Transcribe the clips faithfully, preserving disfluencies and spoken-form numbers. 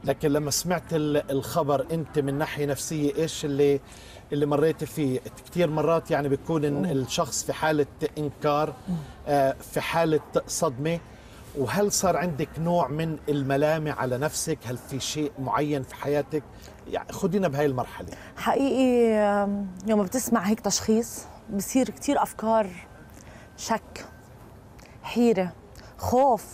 لكن لما سمعت الخبر انت من ناحيه نفسيه ايش اللي اللي مريت فيه؟ كثير مرات يعني بيكون إن الشخص في حاله انكار، في حاله صدمه. وهل صار عندك نوع من الملامه على نفسك؟ هل في شيء معين في حياتك؟ يعني خدينا بهاي المرحله. حقيقي يوم بتسمع هيك تشخيص بصير كثير افكار، شك، حيره، خوف،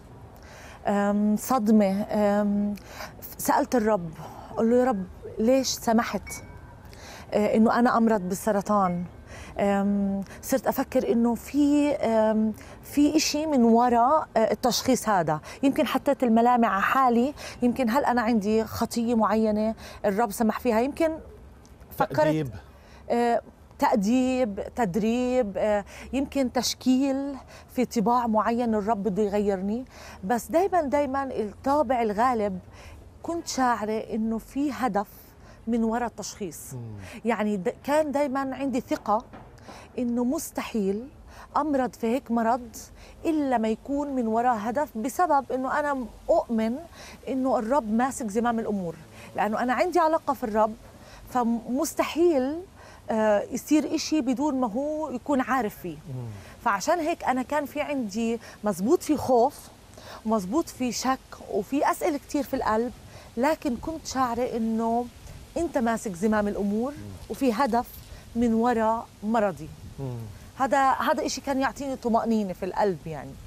صدمه. سالت الرب، قل له يا رب ليش سمحت انه انا امرض بالسرطان؟ صرت افكر انه في في شيء من وراء التشخيص هذا. يمكن حطيت الملامع على حالي، يمكن هل انا عندي خطيه معينه الرب سمح فيها؟ يمكن فكرت تأديب تأديب، تدريب، يمكن تشكيل في طباع معين الرب بده يغيرني. بس دايما دايما الطابع الغالب كنت شاعره انه في هدف من وراء التشخيص. يعني دا كان دايما عندي ثقة إنه مستحيل أمرض في هيك مرض إلا ما يكون من وراء هدف، بسبب إنه أنا أؤمن إنه الرب ماسك زمام الأمور، لأنه أنا عندي علاقة في الرب، فمستحيل يصير إشي بدون ما هو يكون عارف فيه. فعشان هيك أنا كان في عندي مزبوط في خوف، ومزبوط في شك، وفي أسئلة كتير في القلب، لكن كنت شاعرة إنه أنت ماسك زمام الأمور وفي هدف من وراء مرضي. هذا هذا إشي كان يعطيني طمأنينة في القلب يعني.